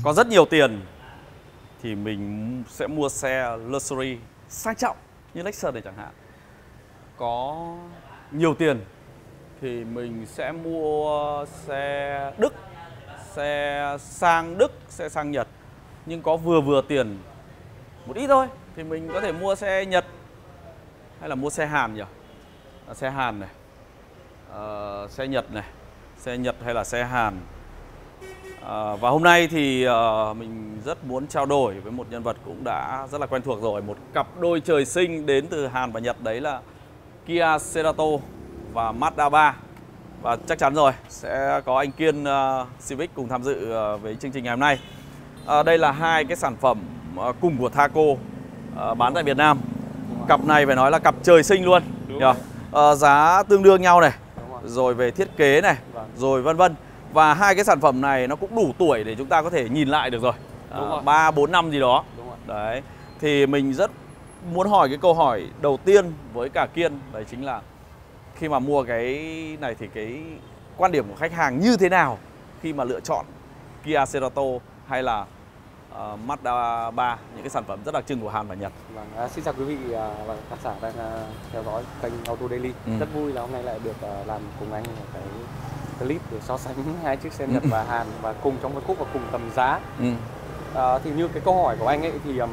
có rất nhiều tiền thì mình sẽ mua xe luxury sang trọng như Lexus này chẳng hạn. Có nhiều tiền thì mình sẽ mua xe Đức, xe sang Đức, xe sang Nhật. Nhưng có vừa tiền một ít thôi thì mình có thể mua xe Nhật hay là mua xe Hàn nhỉ? Xe Hàn này, xe Nhật này, xe Nhật hay là xe Hàn. Và hôm nay thì mình rất muốn trao đổi với một nhân vật cũng đã rất là quen thuộc rồi. Một cặp đôi trời sinh đến từ Hàn và Nhật, đấy là Kia Cerato và Mazda 3. Và chắc chắn rồi, sẽ có anh Kiên Civic cùng tham dự với chương trình ngày hôm nay. Đây là hai cái sản phẩm cùng của Thaco bán tại Việt Nam. Cặp này phải nói là cặp trời sinh luôn. Giá tương đương nhau này, rồi về thiết kế này, rồi vân vân. Và hai cái sản phẩm này nó cũng đủ tuổi để chúng ta có thể nhìn lại được rồi. 3, 4 năm gì đó. Đấy. Thì mình rất muốn hỏi cái câu hỏi đầu tiên với cả Kiên. Đấy chính là khi mà mua cái này thì cái quan điểm của khách hàng như thế nào khi mà lựa chọn Kia Cerato hay là Mazda 3, những cái sản phẩm rất đặc trưng của Hàn và Nhật. Xin chào quý vị và khán giả đang theo dõi kênh Auto Daily. Rất vui là hôm nay lại được làm cùng anh một cái clip để so sánh hai chiếc xe Nhật và Hàn và cùng trong phân khúc và cùng tầm giá. Thì như cái câu hỏi của anh ấy thì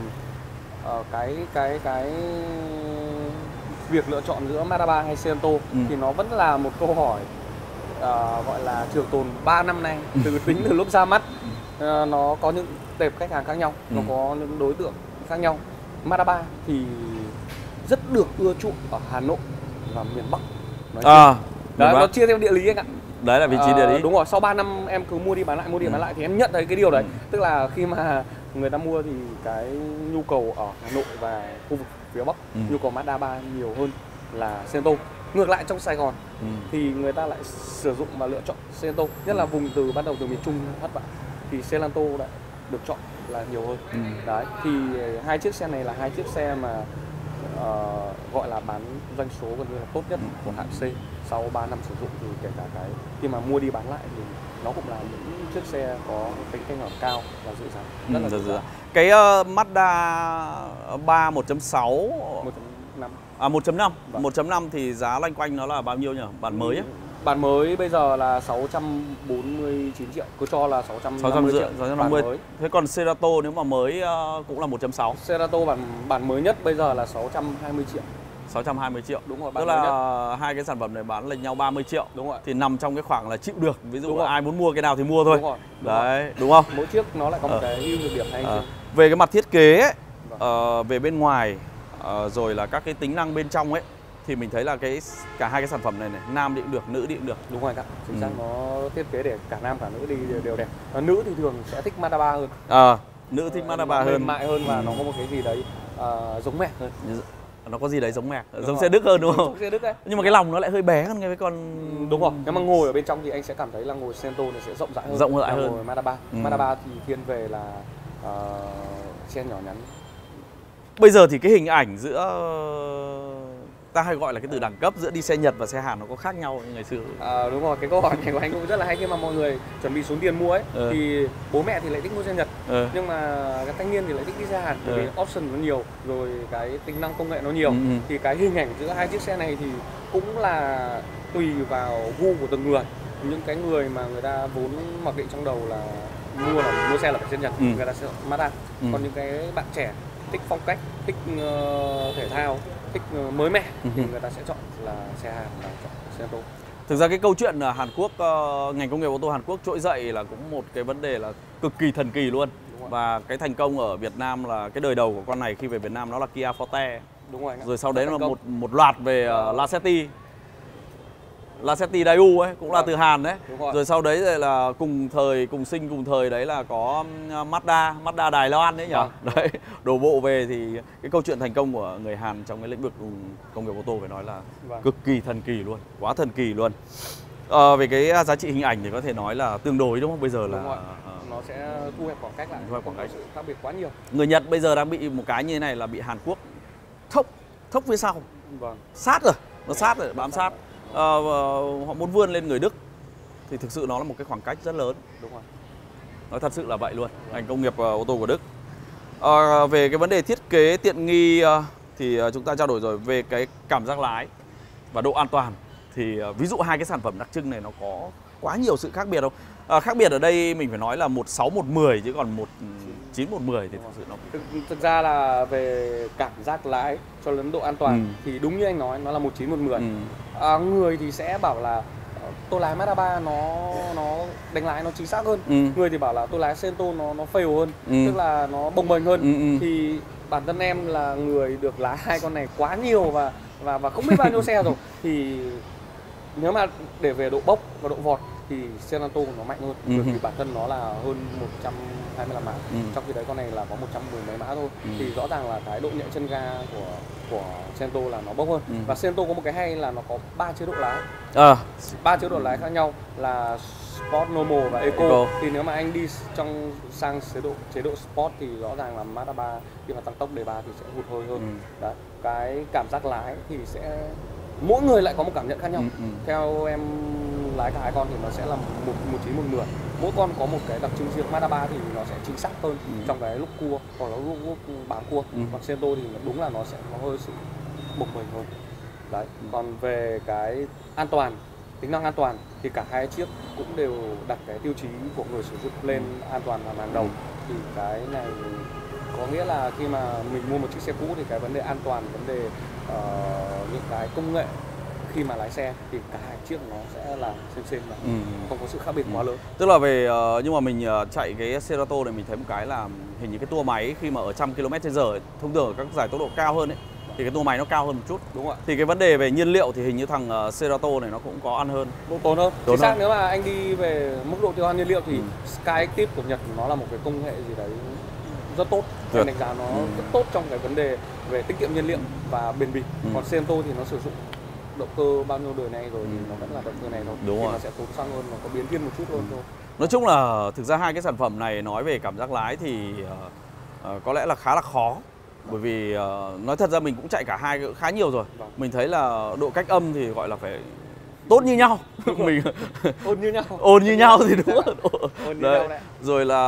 cái việc lựa chọn giữa Mazda 3 hay Cerato thì nó vẫn là một câu hỏi gọi là trường tồn 3 năm nay, tính từ lúc ra mắt. Nó có những tệp khách hàng khác nhau, nó có những đối tượng khác nhau. Mazda 3 thì rất được ưa chuộng ở Hà Nội và miền Bắc. Nó chia theo địa lý anh ạ. Đấy là vị trí địa lý. Đúng rồi, sau 3 năm em cứ mua đi bán lại thì em nhận thấy cái điều đấy. Tức là khi mà người ta mua thì cái nhu cầu ở Hà Nội và khu vực phía Bắc, nhu cầu Mazda 3 nhiều hơn là Cerato. Ngược lại trong Sài Gòn thì người ta lại sử dụng và lựa chọn Cerato, nhất là vùng bắt đầu từ miền Trung phát vào thì Cerato đã được chọn là nhiều hơn. Đấy, thì hai chiếc xe này là hai chiếc xe mà gọi là bán doanh số gần như là tốt nhất của hãng C. Sau 3 năm sử dụng thì kể cả cái khi mà mua đi bán lại thì nó cũng là những chiếc xe có tính thanh khoản cao và giữ giá rất là giữ giá. Cái Mazda 3 1.6 1.5 1.5 thì giá loanh quanh nó là bao nhiêu nhỉ? Bản mới ấy? Bản mới bây giờ là 649 triệu, cứ cho là 650 triệu. 650. Thế còn Cerato nếu mà mới cũng là 1.6. Cerato bản mới nhất bây giờ là 620 triệu. 620 triệu. Đúng rồi, tức là hai cái sản phẩm này bán lệch nhau 30 triệu. Đúng rồi. Thì nằm trong cái khoảng là chịu được. Ví dụ ai muốn mua cái nào thì mua thôi. Đúng rồi. Đấy, đúng không? Mỗi chiếc nó lại có một cái ưu nhược điểm hay. Về cái mặt thiết kế ấy, về bên ngoài rồi là các cái tính năng bên trong ấy thì mình thấy là cả hai cái sản phẩm này nam đi cũng được, nữ đi cũng được. Đúng rồi ạ. Chính xác, nó thiết kế để cả nam cả nữ đi đều đẹp. Và nữ thì thường sẽ thích Mazda 3 hơn. Nữ thích Mazda 3 hơn, mềm mại hơn và nó có một cái gì đấy giống mẹ hơn. Nó có gì đấy giống mẹ, giống xe Đức hơn đúng không? Xe Đức đấy. Nhưng mà cái lòng nó lại hơi bé hơn cái con. Đúng rồi. Nếu mà ngồi ở bên trong thì anh sẽ cảm thấy là ngồi Cerato này sẽ rộng rãi hơn. Rộng rãi hơn. Ngồi Mazda 3. Mazda 3 thì thiên về là xe nhỏ nhắn. Bây giờ thì cái hình ảnh giữa ta hay gọi là cái từ đẳng cấp giữa đi xe Nhật và xe Hàn nó có khác nhau như ngày xưa. Đúng rồi, cái câu hỏi này của anh cũng rất là hay. Khi mà mọi người chuẩn bị xuống tiền mua ấy thì bố mẹ thì lại thích mua xe Nhật, nhưng mà cái thanh niên thì lại thích đi xe Hàn, bởi vì option nó nhiều, rồi cái tính năng công nghệ nó nhiều. Thì cái hình ảnh giữa hai chiếc xe này thì cũng là tùy vào gu của từng người. Những cái người mà người ta vốn mặc định trong đầu là mua xe là phải xe Nhật, người ta sẽ chọn Mazda. Còn những cái bạn trẻ thích phong cách, thích thể thao, thích mới mẻ thì người ta sẽ chọn là xe Hàn, là chọn xe ô tô. Thực ra cái câu chuyện Hàn Quốc, ngành công nghiệp ô tô Hàn Quốc trỗi dậy là cũng một cái vấn đề là cực kỳ thần kỳ luôn. Và cái thành công ở Việt Nam là cái đời đầu của con này khi về Việt Nam nó là Kia Forte. Đúng rồi. Rồi sau đấy là một loạt về Lacetti Daewoo ấy cũng là từ Hàn đấy. Rồi sau đấy rồi là cùng thời đấy là có Mazda Đài Loan đấy nhỉ. Đấy, đổ bộ về thì cái câu chuyện thành công của người Hàn trong cái lĩnh vực công nghiệp ô tô phải nói là cực kỳ thần kỳ luôn, quá thần kỳ luôn. Về cái giá trị hình ảnh thì có thể nói là tương đối đúng không? Bây giờ là nó sẽ thu hẹp khoảng cách lại, sự khác biệt quá nhiều. Người Nhật bây giờ đang bị một cái như thế này là bị Hàn Quốc thốc phía sau. Sát rồi, nó sát rồi, bám sát. Họ muốn vươn lên người Đức thì thực sự nó là một cái khoảng cách rất lớn. Đúng rồi. Nói thật sự là vậy luôn, ngành công nghiệp ô tô của Đức. Về cái vấn đề thiết kế tiện nghi thì chúng ta trao đổi rồi. Về cái cảm giác lái và độ an toàn thì ví dụ hai cái sản phẩm đặc trưng này nó có quá nhiều sự khác biệt không? Khác biệt ở đây mình phải nói là 16 110 chứ còn 19 110 thì thực sự nó thực ra là về cảm giác lái cho đến độ an toàn thì đúng như anh nói, nó là 19 110. Người thì sẽ bảo là tôi lái Mazda 3 nó đánh lái nó chính xác hơn. Người thì bảo là tôi lái Cento nó fail hơn, tức là nó bồng bềnh hơn. Thì bản thân em là người được lái hai con này quá nhiều và không biết bao nhiêu xe rồi, thì nếu mà để về độ bốc và độ vọt thì Cento nó mạnh hơn, bởi vì bản thân nó là hơn 125 mã, trong khi đấy con này là có 110 mấy mã thôi. Thì rõ ràng là cái độ nhạy chân ga của Cento là nó bốc hơn. Và Cento có một cái hay là nó có 3 chế độ lái, 3 chế độ lái khác nhau là Sport, Normal và Eco. Thì nếu mà anh đi sang chế độ Sport thì rõ ràng là Mazda 3 khi mà tăng tốc đề 3 thì sẽ hụt hơi hơn. Đấy, cái cảm giác lái thì sẽ mỗi người lại có một cảm nhận khác nhau. Theo em lái cả hai con thì nó sẽ là 19 110. Mỗi con có một cái đặc trưng riêng. Mazda 3 thì nó sẽ chính xác hơn trong cái lúc cua, hoặc là lúc bám cua. Còn Cento thì đúng là nó sẽ có hơi sự bồng bềnh hơn. Đấy. Còn về cái an toàn, tính năng an toàn thì cả hai chiếc cũng đều đặt cái tiêu chí của người sử dụng lên an toàn là hàng đầu. Thì cái này có nghĩa là khi mà mình mua một chiếc xe cũ thì cái vấn đề an toàn, vấn đề những cái công nghệ khi mà lái xe thì cả hai chiếc nó sẽ là xem là không có sự khác biệt quá lớn. Tức là về nhưng mà mình chạy cái Cerato này mình thấy một cái là hình như cái tua máy khi mà ở 100 km/h thông thường ở các giải tốc độ cao hơn ấy thì cái tua máy nó cao hơn một chút. Đúng ạ. Thì cái vấn đề về nhiên liệu thì hình như thằng Cerato này nó cũng có ăn hơn, tốn hơn. Chính xác, nếu mà anh đi về mức độ tiêu hao nhiên liệu thì Skyactiv của Nhật nó là một cái công nghệ gì đấy rất tốt. Em đánh giá nó rất tốt trong cái vấn đề về tiết kiệm nhiên liệu và bền bỉ. Còn Cento thì nó sử dụng động cơ bao nhiêu đời nay rồi thì nó vẫn là động cơ này thôi. Đúng rồi. Nó sẽ tốn xăng hơn, nó có biến thiên một chút hơn thôi. Nói chung là thực ra hai cái sản phẩm này nói về cảm giác lái thì có lẽ là khá là khó. Bởi vì nói thật ra mình cũng chạy cả hai khá nhiều rồi. Mình thấy là độ cách âm thì gọi là phải tốt như nhau. Mình ôn như nhau. Ôn như nhau thì đúng rồi. Ôn như nhau đấy. Rồi là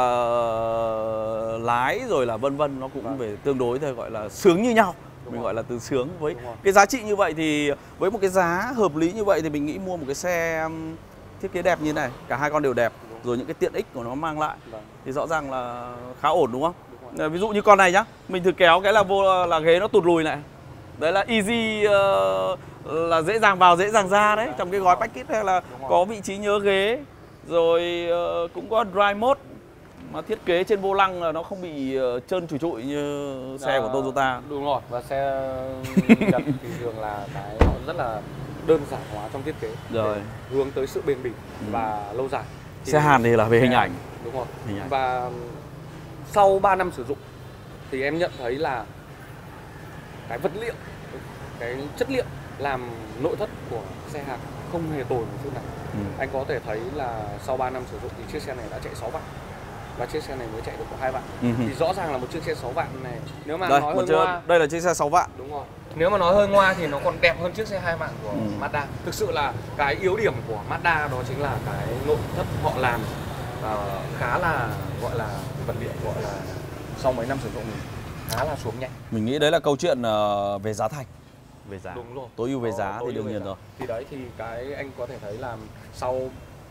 lái rồi là vân vân, nó cũng về tương đối thôi, gọi là sướng như nhau. Mình gọi là từ sướng. Với cái giá trị như vậy thì với một cái giá hợp lý như vậy thì mình nghĩ mua một cái xe thiết kế đẹp như này, cả hai con đều đẹp, rồi những cái tiện ích của nó mang lại thì rõ ràng là khá ổn, đúng không? Ví dụ như con này nhá, mình thử kéo cái là vô là ghế nó tụt lùi này. Đấy là easy, là dễ dàng vào dễ dàng ra đấy. Trong cái gói package hay là có vị trí nhớ ghế, rồi cũng có drive mode mà thiết kế trên vô lăng là nó không bị trơn trụi trụi như xe của Toyota. Đúng rồi, và xe Nhật thì thường là cái họ rất là đơn giản hóa trong thiết kế rồi hướng tới sự bền bỉ và lâu dài. Xe Hàn thì là về hình ảnh. Đúng rồi. Hình ảnh. Và sau 3 năm sử dụng thì em nhận thấy là cái vật liệu, cái chất liệu làm nội thất của xe Hàn không hề tồi một chút nào. Anh có thể thấy là sau 3 năm sử dụng thì chiếc xe này đã chạy 6 vạn và chiếc xe này mới chạy được có 2 vạn. Thì rõ ràng là một chiếc xe 6 vạn này, nếu mà nói hơi ngoa, đây là chiếc xe 6 vạn. Đúng rồi. Nếu mà nói hơi ngoa thì nó còn đẹp hơn chiếc xe 2 vạn của Mazda. Thực sự là cái yếu điểm của Mazda đó chính là cái nội thất họ làm khá là gọi là vật liệu, gọi là sau mấy năm sử dụng khá là xuống nhanh. Mình nghĩ đấy là câu chuyện về giá thành. Về giá. Đúng rồi. Tối ưu về giá thì đương nhiên rồi. Thì đấy, thì cái anh có thể thấy là sau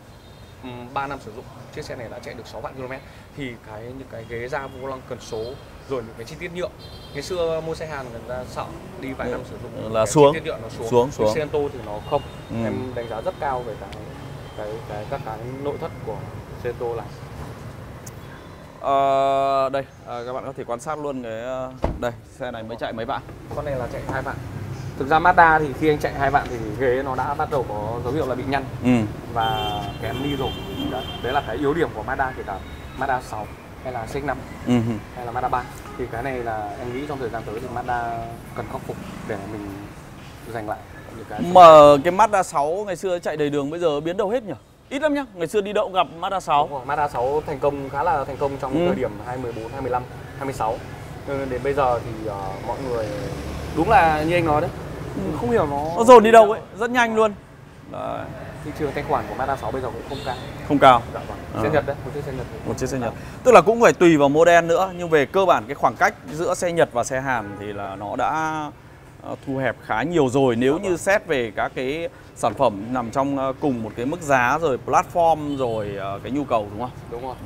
3 năm sử dụng chiếc xe này đã chạy được 6 vạn km. Thì những cái ghế da vô lăng cần số, rồi những cái chi tiết nhựa. Ngày xưa mua xe Hàn người ta sợ đi vài năm sử dụng là xuống. Chi tiết nhựa nó xuống. Cento thì nó không. Em đánh giá rất cao về các cái nội thất của Cento này. Đây, các bạn có thể quan sát luôn cái đây, xe này mới chạy mấy vạn. Con này là chạy 2 vạn. Thực ra Mazda thì khi anh chạy 2 vạn thì ghế nó đã bắt đầu có dấu hiệu là bị nhăn và kém đi rồi. Đấy là cái yếu điểm của Mazda, kể cả Mazda 6 hay là CX-5 hay là Mazda 3. Thì cái này là em nghĩ trong thời gian tới thì Mazda cần khắc phục để mình giành lại những cái. Mà cái Mazda 6 ngày xưa chạy đầy đường bây giờ biến đâu hết nhỉ? Ít lắm nhá. Ngày xưa đi đậu gặp Mazda 6. Đúng rồi, Mazda 6 thành công, khá là thành công trong thời điểm 2014, 2015, 2016. Nên đến bây giờ thì mọi người đúng là như anh nói đấy, không hiểu nó dồn đi đâu ấy, rất nhanh luôn. Đấy. Thị trường thanh khoản của Mazda 6 bây giờ cũng không cao. Không cao. Dạ vâng. Xe Nhật đấy, một chiếc xe Nhật. Một chiếc xe Nhật. Tức là cũng phải tùy vào model nữa, nhưng về cơ bản cái khoảng cách giữa xe Nhật và xe Hàn thì là nó đã thu hẹp khá nhiều rồi, nếu như xét về các cái sản phẩm nằm trong cùng một cái mức giá rồi platform rồi cái nhu cầu, đúng không? Đúng rồi.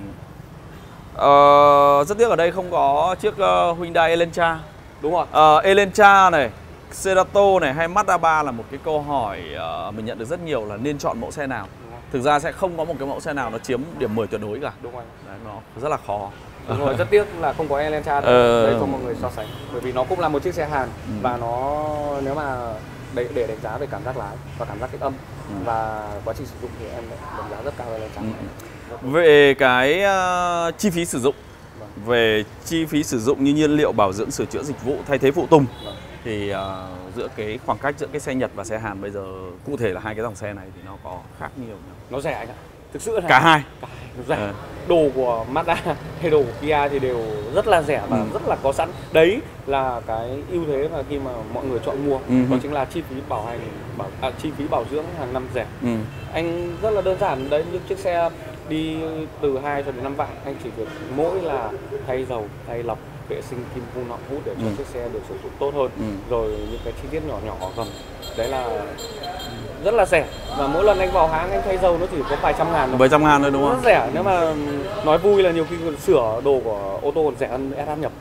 Rất tiếc ở đây không có chiếc Hyundai Elantra. Đúng rồi. Elantra này, Cerato này hay Mazda 3 là một cái câu hỏi mình nhận được rất nhiều là nên chọn mẫu xe nào. Thực ra sẽ không có một cái mẫu xe nào nó chiếm điểm 10 tuyệt đối cả. Đúng rồi. Đấy, nó rất là khó. Đúng rồi, rất tiếc là không có Elantra đấy cho mọi người so sánh. Bởi vì nó cũng là một chiếc xe Hàn và nó nếu mà để đánh giá về cảm giác lái và cảm giác kích âm và quá trình sử dụng thì em đánh giá rất cao Elantra. Về cái chi phí sử dụng, về chi phí sử dụng như nhiên liệu, bảo dưỡng, sửa chữa, dịch vụ, thay thế phụ tùng thì giữa cái khoảng cách giữa cái xe Nhật và xe Hàn bây giờ cụ thể là hai cái dòng xe này thì nó có khác nhiều nhau. Nó rẻ anh ạ. Thực sự là cả hai nó rẻ. Đồ của Mazda hay đồ của Kia thì đều rất là rẻ và rất là có sẵn. Đấy là cái ưu thế mà khi mà mọi người chọn mua. Đó chính là chi phí bảo hành, chi phí bảo dưỡng hàng năm rẻ. Anh rất là đơn giản đấy, những chiếc xe đi từ 2 cho đến 5 vạn, anh chỉ việc mỗi là thay dầu, thay lọc, vệ sinh kim phun họng hút để cho chiếc xe được sử dụng tốt hơn. Rồi những cái chi tiết nhỏ nhỏ ở gầm, đấy là rất là rẻ. Và mỗi lần anh vào hãng anh thay dầu nó chỉ có vài trăm ngàn thôi. Vài trăm ngàn thôi, đúng không? Rất rẻ. Nếu mà nói vui là nhiều khi sửa đồ của ô tô còn rẻ hơn SH nhập.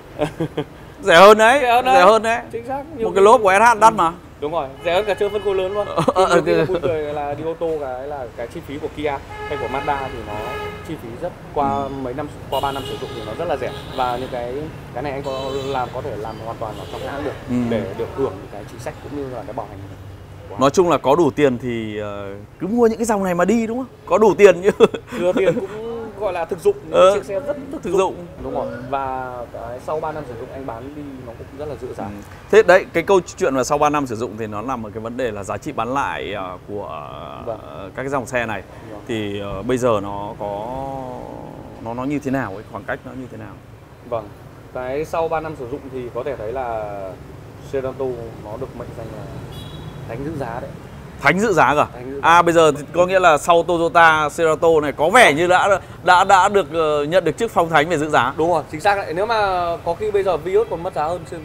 Rẻ hơn đấy, rẻ hơn đấy. Chính xác. Một cái lốp của SH đắt mà. Đúng rồi, rẻ hơn cả chơi phân khối lớn luôn. Vui cười là đi ô tô cái chi phí của Kia hay của Mazda thì nó chi phí rất qua mấy năm, qua 3 năm sử dụng thì nó rất là rẻ. Và những cái này anh có thể làm hoàn toàn ở trong hãng được để được hưởng cái chính sách cũng như là cái bảo hành. Nói chung là có đủ tiền thì cứ mua những cái dòng này mà đi, đúng không? Có đủ tiền chứ. Thừa tiền cũng gọi là thực dụng, chiếc xe rất thực dụng. Đúng rồi. Và cái sau 3 năm sử dụng anh bán đi nó cũng rất là dư dả. Thế đấy, cái câu chuyện mà sau 3 năm sử dụng thì nó nằm ở cái vấn đề là giá trị bán lại của các cái dòng xe này. Thì bây giờ nó có nó như thế nào, cái khoảng cách nó như thế nào? Vâng. Cái sau 3 năm sử dụng thì có thể thấy là Cerato nó được mệnh danh là thánh giữ giá đấy. Thánh giữ giá cả? Bây giờ thì có nghĩa là sau Toyota Cerato này có vẻ như đã được nhận được chức phong thánh về giữ giá. Đúng rồi, chính xác đấy. Nếu mà có khi bây giờ Vios còn mất giá hơn Cerato.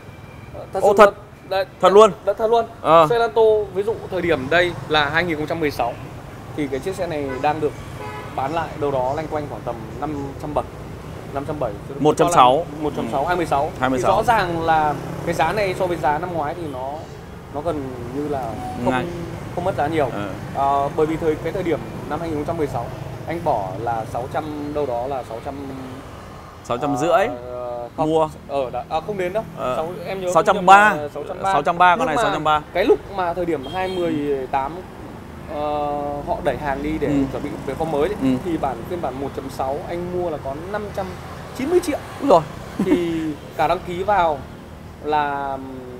Thật luôn? Thật luôn. Cerato ví dụ thời điểm đây là 2016 thì cái chiếc xe này đang được bán lại đâu đó loanh quanh khoảng tầm 570. 160 26. Thì rõ ràng là cái giá này so với giá năm ngoái thì nó gần như là không mất giá nhiều. Bởi vì cái thời điểm năm 2016 anh bỏ là 600 đâu đó là 650 mua không đến đâu. Em nhớ 630 con này 630. Cái lúc mà thời điểm 2018 họ đẩy hàng đi để chuẩn bị về form mới thì phiên bản 1.6 anh mua là có 590 triệu. Đúng rồi. Thì cả đăng ký vào là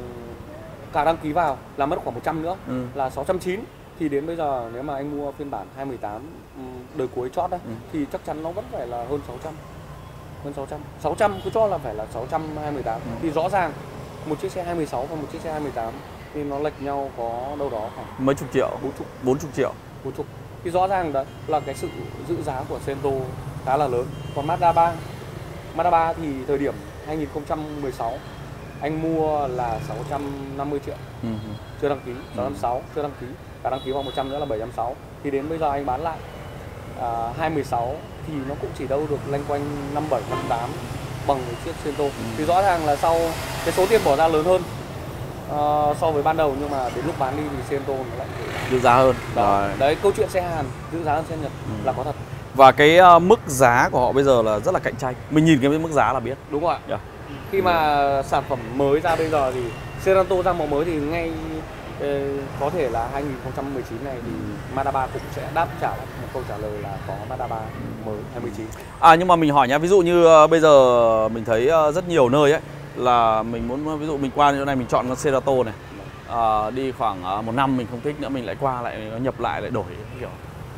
mất khoảng 100 nữa là 690. Thì đến bây giờ nếu mà anh mua phiên bản 2018 đời cuối chót đấy thì chắc chắn nó vẫn phải là hơn 600. Hơn 600 cứ cho là phải là 628. Thì rõ ràng một chiếc xe 26 và một chiếc xe 28 thì nó lệch nhau có đâu đó khoảng mấy chục triệu, 40 triệu. Thì rõ ràng đấy là cái sự giữ giá của Cerato khá là lớn. Còn Mazda 3 thì thời điểm 2016 anh mua là 650 triệu. Chưa đăng ký, 660 chưa đăng ký. Cả đăng ký vào 100 nữa là 760. Thì đến bây giờ anh bán lại 2016 thì nó cũng chỉ đâu được loanh quanh 57, 58 bằng một chiếc Cerato. Thì rõ ràng là sau cái số tiền bỏ ra lớn hơn so với ban đầu, nhưng mà đến lúc bán đi thì Cerato nó lại giữ giá hơn. Đấy, câu chuyện xe Hàn giữ giá hơn xe Nhật là có thật. Và cái mức giá của họ bây giờ là rất là cạnh tranh. Mình nhìn cái mức giá là biết. Đúng rồi ạ. Khi mà sản phẩm mới ra bây giờ thì Cerato ra màu mới thì ngay có thể là 2019 này thì Mazda 3 cũng sẽ đáp trả lại một câu trả lời là có Mazda 3 mới 2019. Nhưng mà mình hỏi nhá, ví dụ như bây giờ mình thấy rất nhiều nơi ấy là mình muốn, ví dụ mình qua chỗ này mình chọn con Cerato này, đi khoảng 1 năm mình không thích nữa mình lại qua lại nhập lại đổi kiểu.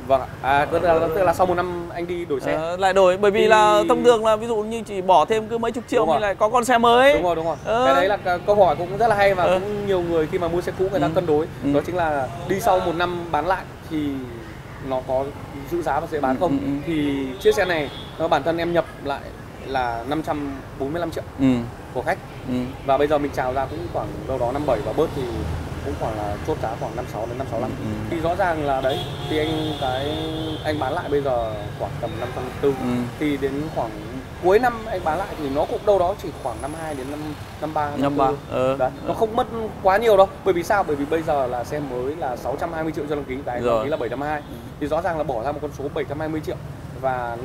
Vâng ạ. Tức là sau 1 năm anh đi đổi xe. Lại đổi, bởi vì Thì... là thông thường là ví dụ như chỉ bỏ thêm cứ mấy chục triệu thì lại có con xe mới. Đúng rồi. Cái đấy là câu hỏi cũng rất là hay và cũng nhiều người khi mà mua xe cũ người ta cân đối. Đó chính là đi sau 1 năm bán lại thì nó có giữ giá và dễ bán không. Thì chiếc xe này nó bản thân em nhập lại là 545 triệu của khách. Và bây giờ mình chào ra cũng khoảng đâu đó 57 và bớt thì cũng khoảng là chốt giá khoảng 56 đến 565. Thì rõ ràng là đấy thì anh bán lại bây giờ khoảng tầm 540. Thì đến khoảng cuối năm anh bán lại thì nó cũng đâu đó chỉ khoảng 52 đến 53. Đấy. Nó không mất quá nhiều đâu. Bởi vì sao? Bởi vì bây giờ là xe mới là 620 triệu cho đăng ký và anh đăng ký là 720. Thì rõ ràng là bỏ ra một con số 720 triệu và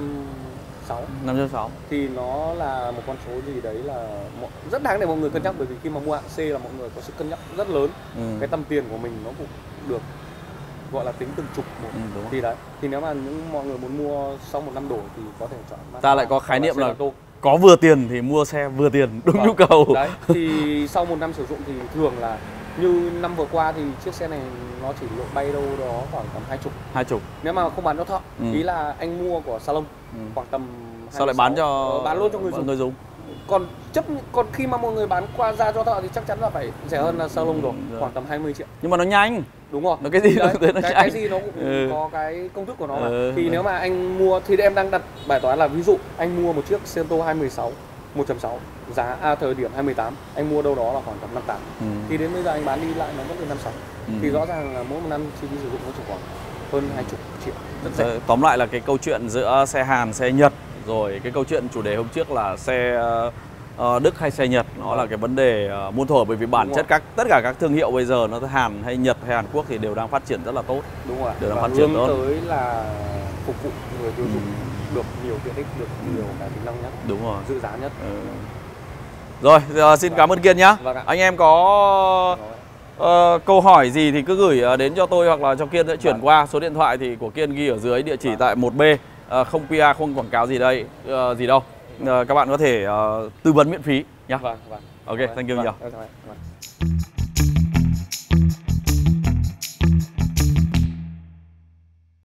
560 thì nó là một con số gì đấy là rất đáng để mọi người cân nhắc, bởi vì khi mà mua hạng C là mọi người có sự cân nhắc rất lớn. Cái tầm tiền của mình nó cũng được gọi là tính từng chục một. Thì đấy, thì nếu mà mọi người muốn mua sau 1 năm đổi thì có thể chọn ta lại có khái niệm là có vừa tiền thì mua xe vừa tiền đúng nhu cầu. Đấy, thì sau 1 năm sử dụng thì thường là như năm vừa qua thì chiếc xe này nó chỉ lộ bay đâu đó khoảng tầm 20. Nếu mà không bán cho thợ, ý là anh mua của salon khoảng tầm 26. Sao lại bán luôn cho người dùng. Còn khi mà mọi người bán qua ra cho thợ thì chắc chắn là phải rẻ hơn là salon rồi, khoảng tầm 20 triệu. Nhưng mà nó nhanh. Đúng rồi. Nó cái gì đấy, nó cái gì nó cũng có cái công thức của nó mà. Thì nếu mà anh mua thì em đang đặt bài toán là ví dụ anh mua một chiếc Cento 216 1.6 giá thời điểm 2018 anh mua đâu đó là khoảng tầm 58. Thì đến bây giờ anh bán đi lại nó vẫn được 56. Thì rõ ràng là mỗi 1 năm chi phí sử dụng nó chỉ khoảng hơn 20 triệu. Rất rẻ. Tóm lại là cái câu chuyện giữa xe Hàn, xe Nhật, rồi cái câu chuyện chủ đề hôm trước là xe Đức hay xe Nhật, nó là cái vấn đề muôn thuở, bởi vì bản chất tất cả các thương hiệu bây giờ nó Hàn hay Nhật hay Hàn Quốc thì đều đang phát triển rất là tốt. Đúng rồi. Đều đang phát triển tốt. Tới là phục vụ người tiêu dùng được nhiều tiện ích, được nhiều cái tính năng nhất. Đúng rồi. Giữ giá nhất. Rồi, xin cảm ơn Kiên nhá. Anh em có câu hỏi gì thì cứ gửi đến cho tôi hoặc là cho Kiên sẽ chuyển qua. Số điện thoại thì của Kiên ghi ở dưới, địa chỉ tại 1B, không PR, không quảng cáo gì đây gì đâu. Các bạn có thể tư vấn miễn phí nhá. Ok, thank you nhiều.